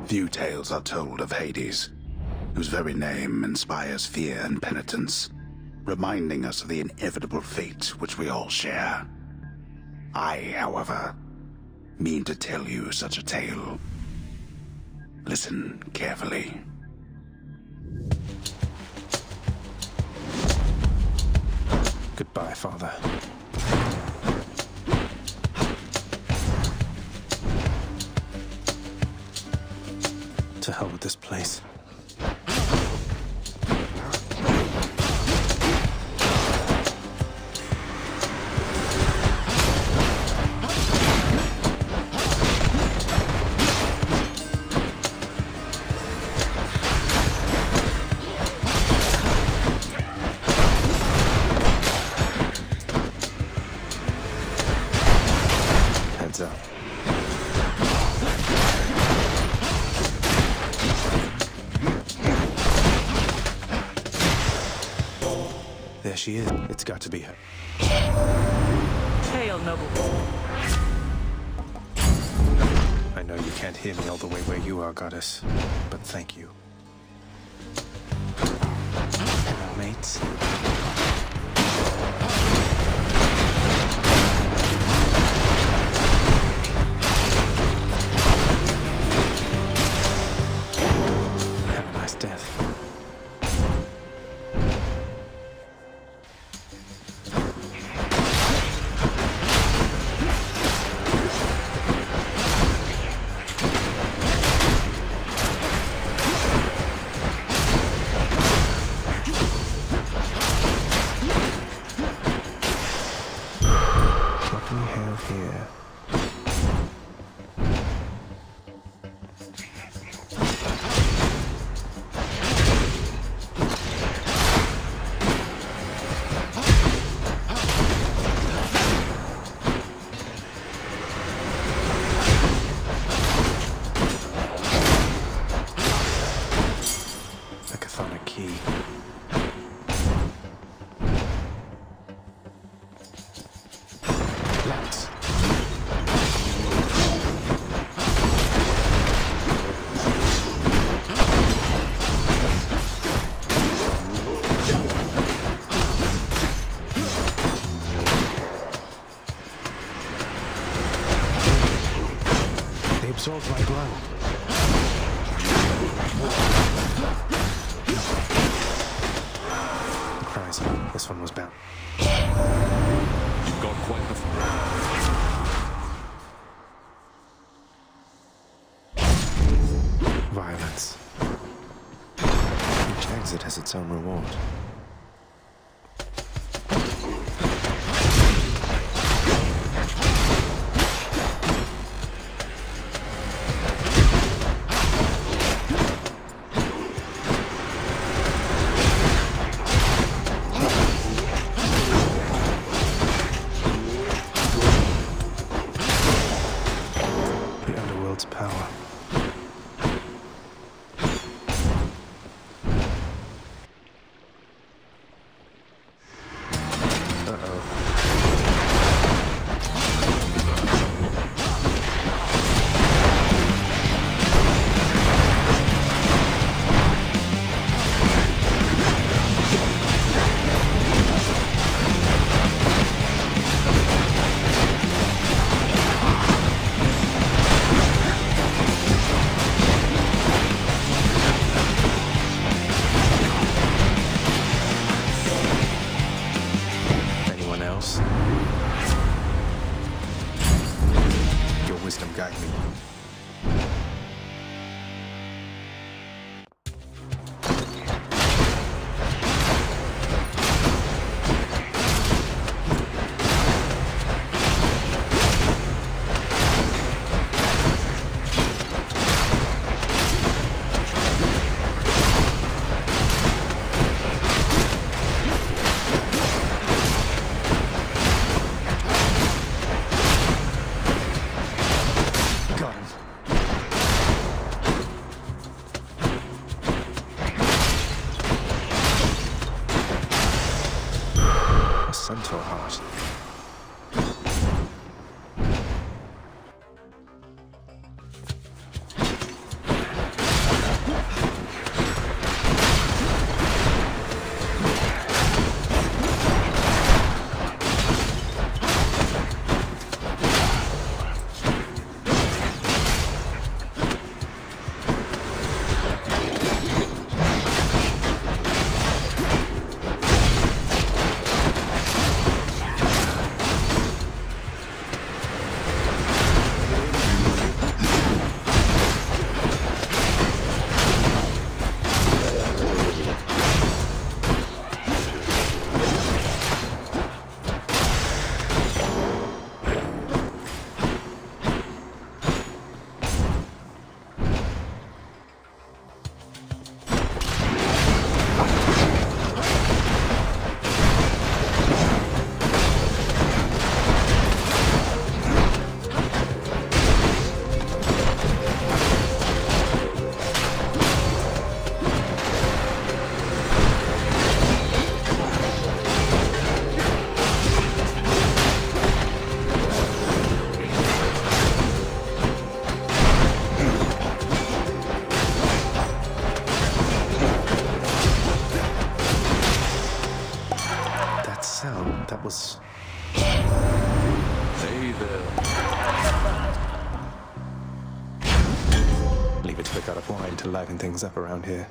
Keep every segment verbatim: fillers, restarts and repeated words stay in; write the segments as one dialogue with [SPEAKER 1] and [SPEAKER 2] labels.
[SPEAKER 1] Few tales are told of Hades, whose very name inspires fear and penitence, reminding us of the inevitable fate which we all share. I, however, mean to tell you such a tale. Listen carefully.
[SPEAKER 2] Goodbye, Father. To hell with this place. Heads up. There she is. It's got to be her.
[SPEAKER 3] Hail, noble.
[SPEAKER 2] I know you can't hear me all the way where you are, goddess, but thank you. Hello, mates. Have a nice death. What do we have here? A chthonic key. Lights. They absorbed my blood. Cries. This one was bound.
[SPEAKER 4] You've got quite the
[SPEAKER 2] Violence. Each exit has its own reward. The underworld's power. Anyone else? Your wisdom guide me. Got him. A centaur heart. leave it to the god of wine to liven things up around here.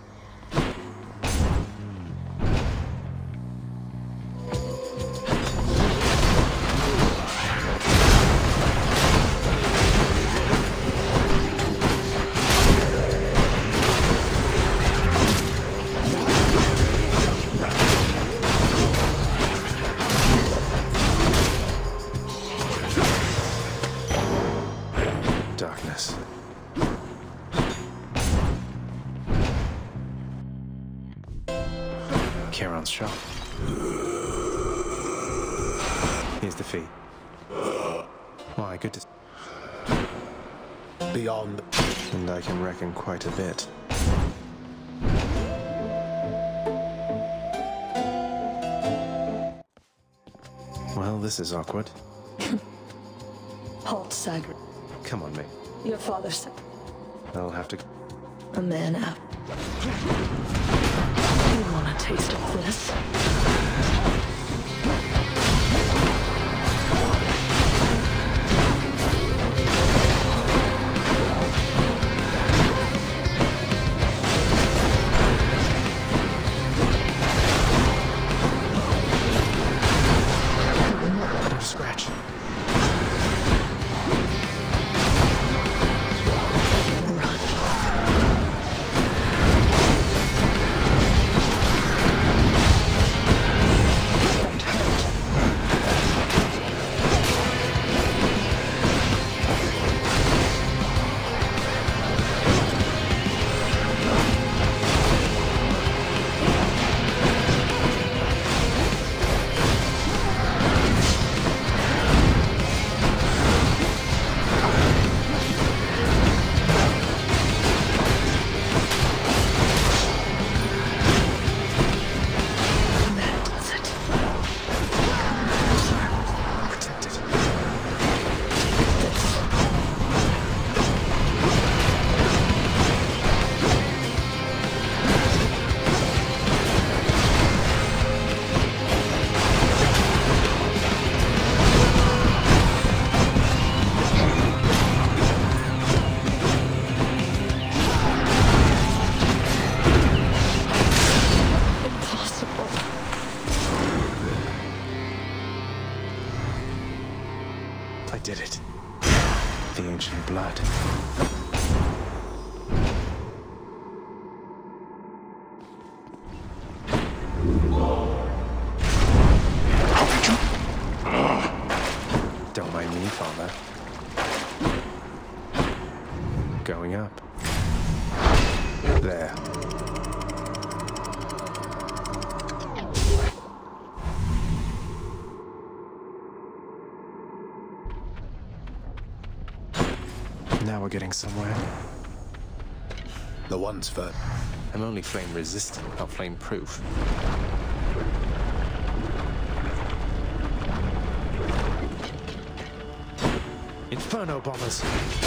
[SPEAKER 2] Darkness. Charon's shop. Here's the fee. Why, good to...
[SPEAKER 1] Beyond...
[SPEAKER 2] And I can reckon quite a bit. Well, this is awkward.
[SPEAKER 3] Halt, Sagre.
[SPEAKER 2] Come on, mate.
[SPEAKER 3] Your father said
[SPEAKER 2] I'll have to...
[SPEAKER 3] a man out. You want a taste of this?
[SPEAKER 2] Don't scratch. I did it. The ancient blood. Don't mind me, Father. Going up. There. Now we're getting somewhere.
[SPEAKER 1] The one's for...
[SPEAKER 2] I'm only flame resistant, not flame proof. Inferno bombers!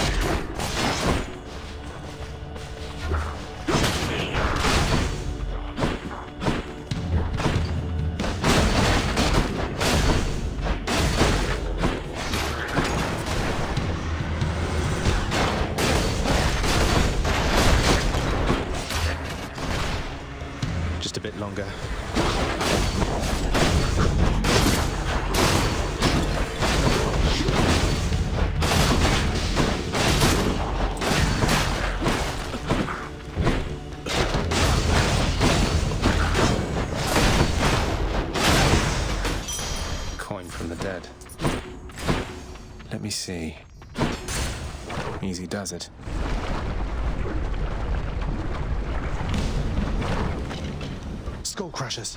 [SPEAKER 2] Just a bit longer. Coin from the dead. Let me see. Easy does it. Skull crushers.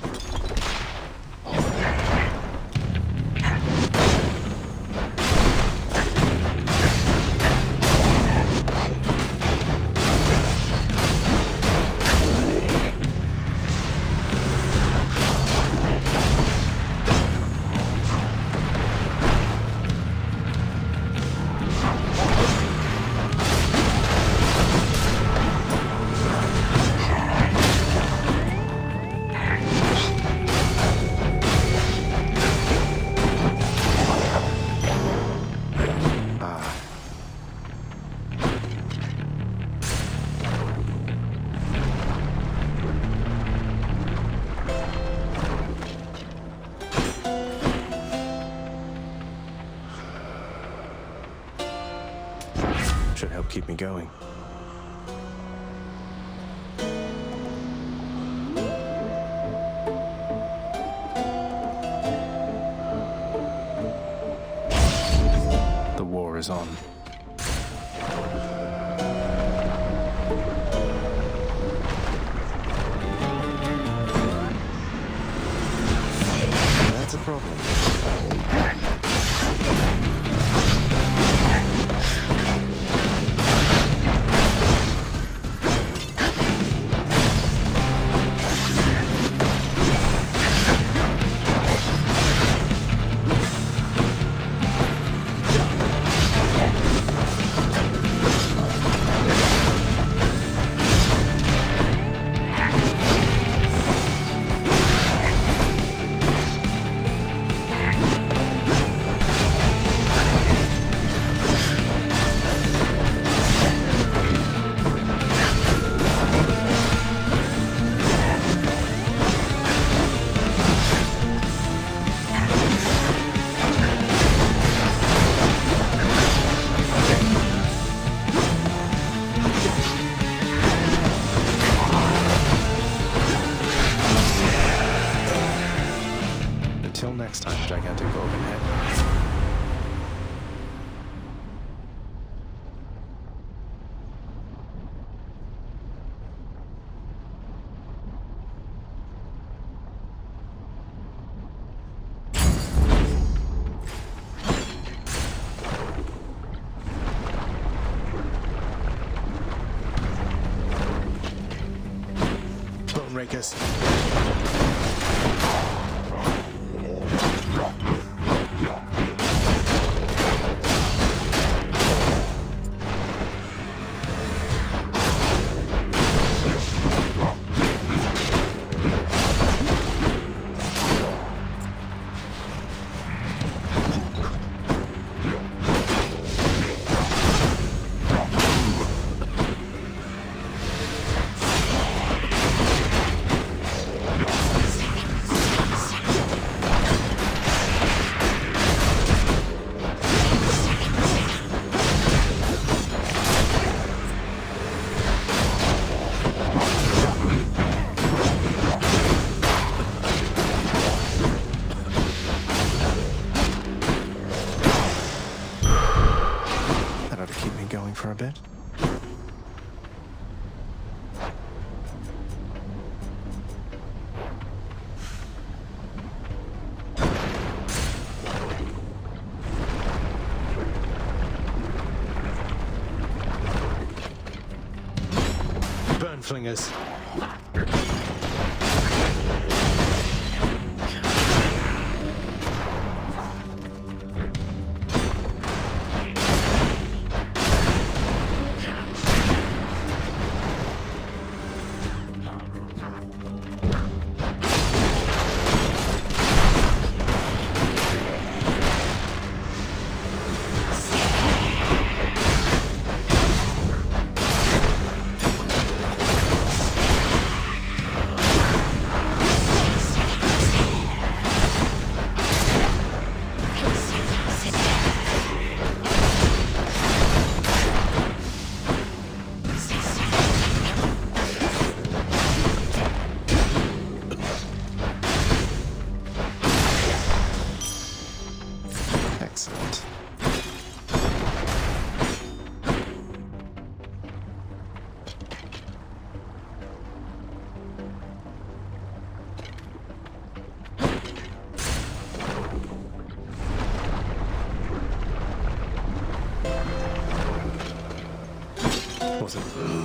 [SPEAKER 2] keep me going. The war is on. That's a problem. Until next time, gigantic golden head. Bone rakers. For a bit. Burn flingers. Excellent. Was it?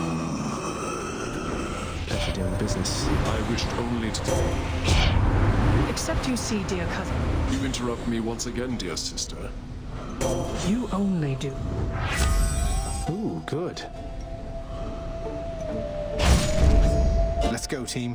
[SPEAKER 2] Pleasure doing business.
[SPEAKER 4] I wished only to...
[SPEAKER 5] Except you see, dear cousin.
[SPEAKER 4] You interrupt me once again, dear sister.
[SPEAKER 5] You only do.
[SPEAKER 2] Ooh, good. Let's go, team.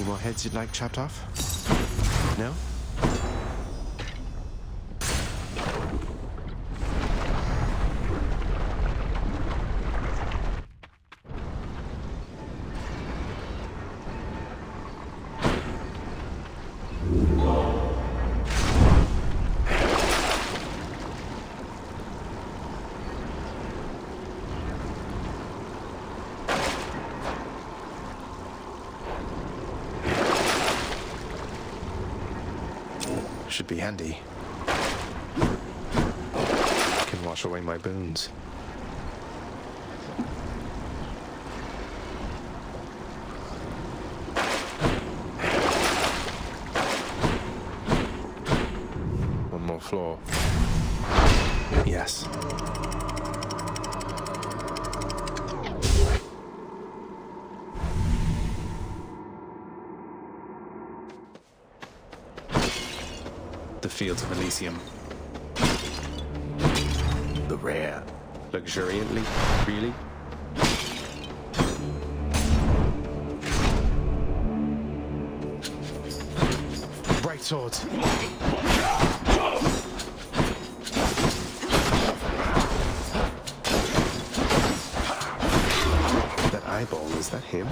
[SPEAKER 2] more heads you'd like chopped off? No? Should be handy. Can wash away my boons. One more floor. Yes. The fields of Elysium.
[SPEAKER 1] The rare.
[SPEAKER 2] Luxuriantly, really? Bright swords. That eyeball, is that him?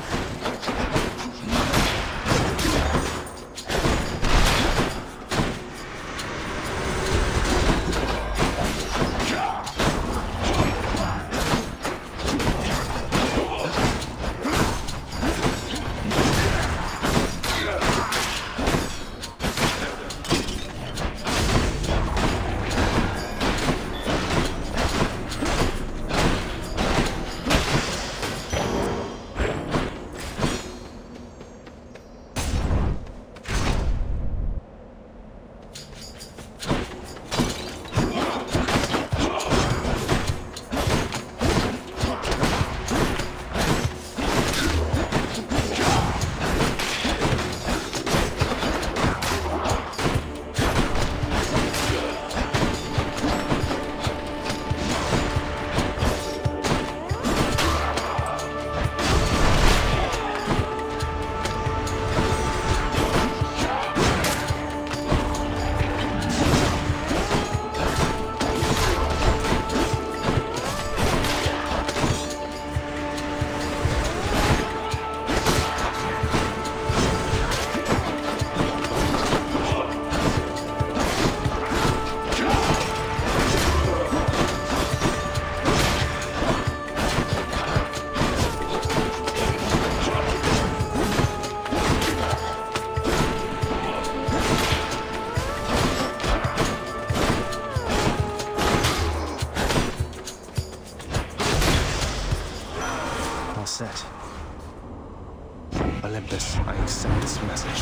[SPEAKER 2] Set. Olympus, I accept this message.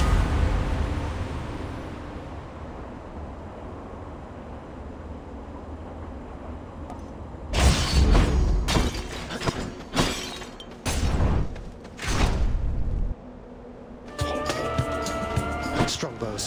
[SPEAKER 2] Strongbows.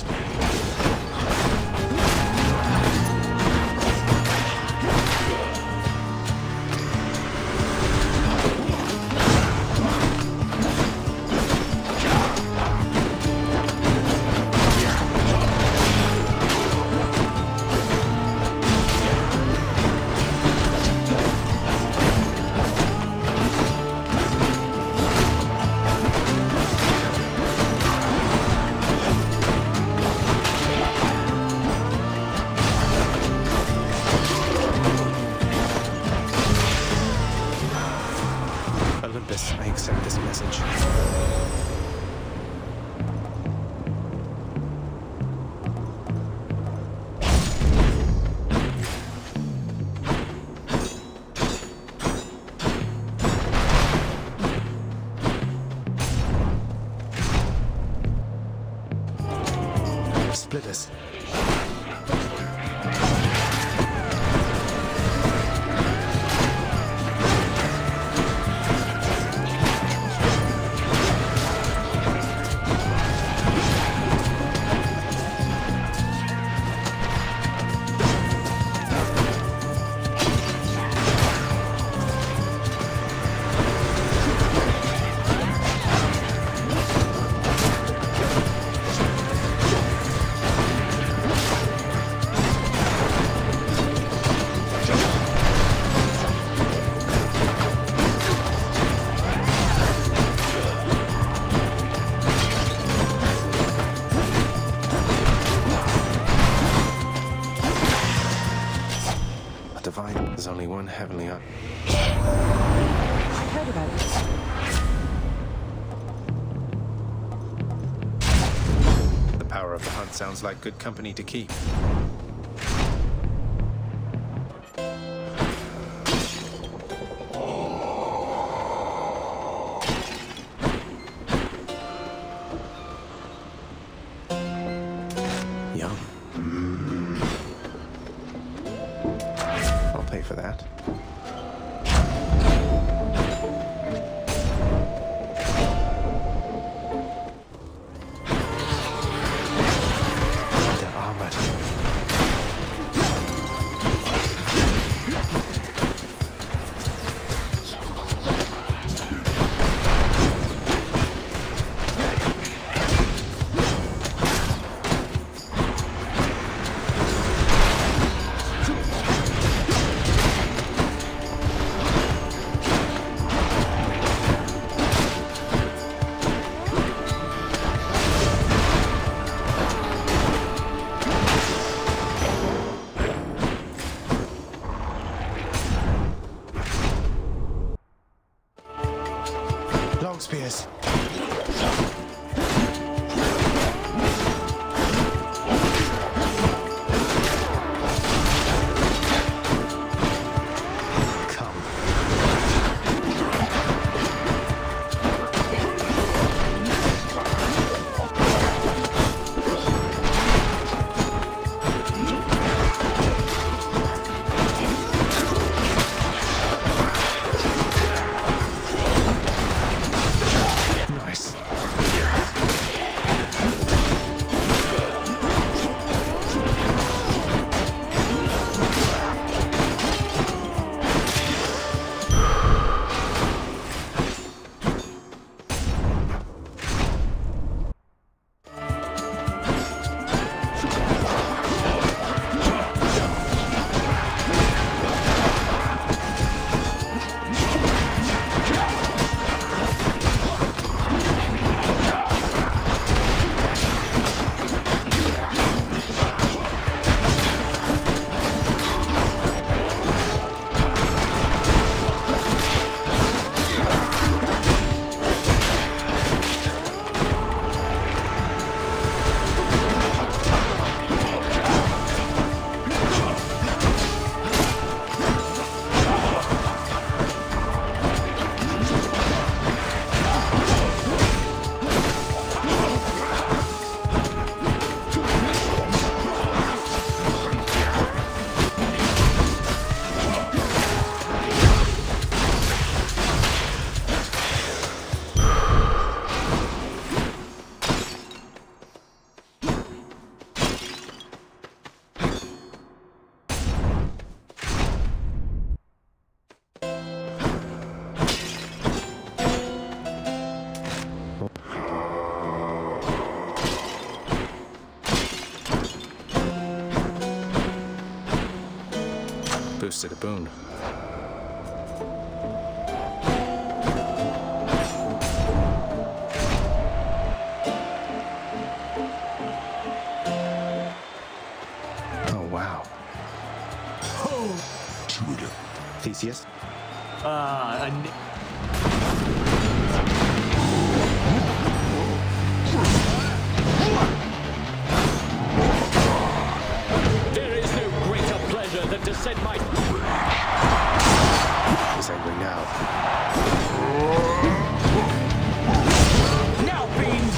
[SPEAKER 2] I accept this message. Split us. Only one heavenly up.
[SPEAKER 5] I heard about this.
[SPEAKER 2] The power of the hunt sounds like good company to keep. Yum. I'll pay for that. They're armored. Long spears. Come. Nice. Boosted a boon. Oh, wow. Theseus?
[SPEAKER 6] Uh, an There is no greater pleasure than to send my...
[SPEAKER 2] He's angry now.
[SPEAKER 6] Now, fiends!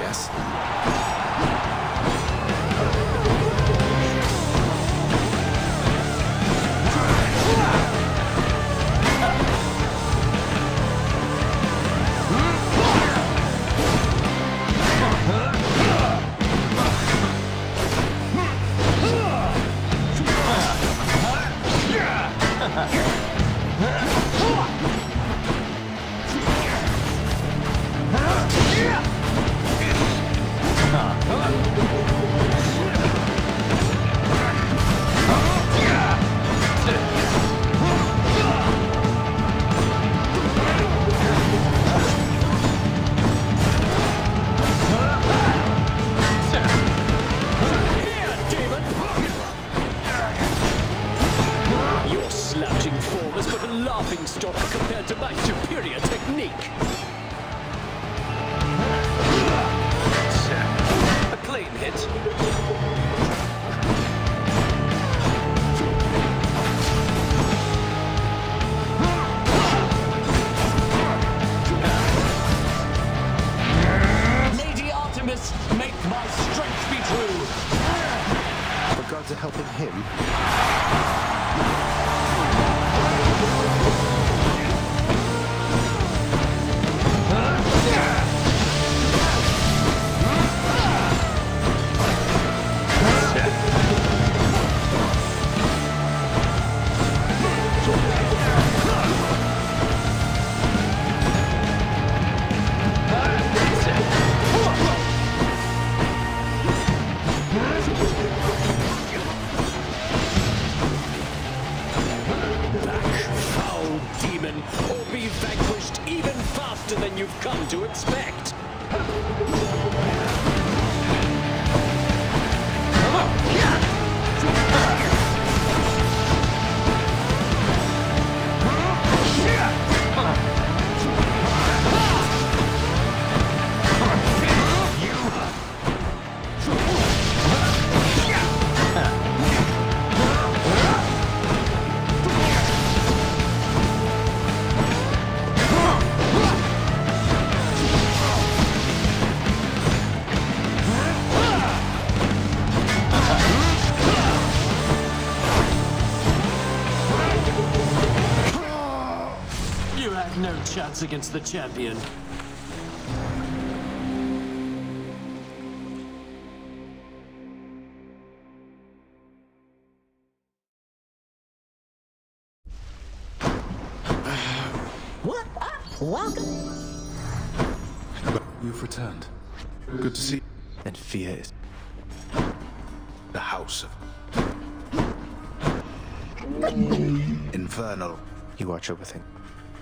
[SPEAKER 2] guess.
[SPEAKER 6] Chance against the champion.
[SPEAKER 7] What? Ah, welcome.
[SPEAKER 1] You've returned. Good to see you.
[SPEAKER 2] And fear is
[SPEAKER 1] The house of infernal.
[SPEAKER 2] you watch over things.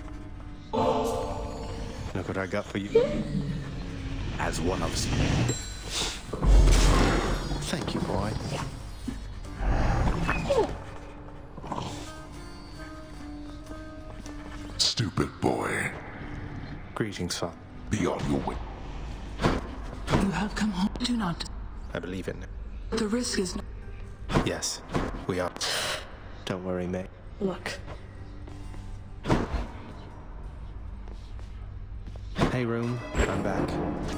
[SPEAKER 2] Look what I got for you.
[SPEAKER 1] As one of
[SPEAKER 2] Thank you, boy.
[SPEAKER 1] stupid boy.
[SPEAKER 2] Greetings, father.
[SPEAKER 1] Be on your way.
[SPEAKER 3] You have come home. Do not.
[SPEAKER 2] I believe it.
[SPEAKER 3] The risk is.
[SPEAKER 2] Yes, we are. Don't worry, mate.
[SPEAKER 3] Look.
[SPEAKER 2] Hey, room. I'm back.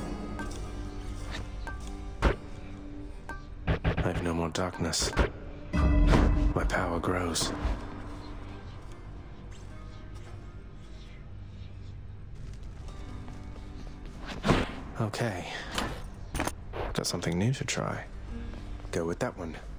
[SPEAKER 2] I have no more darkness. My power grows. Okay. Got something new to try. Go with that one.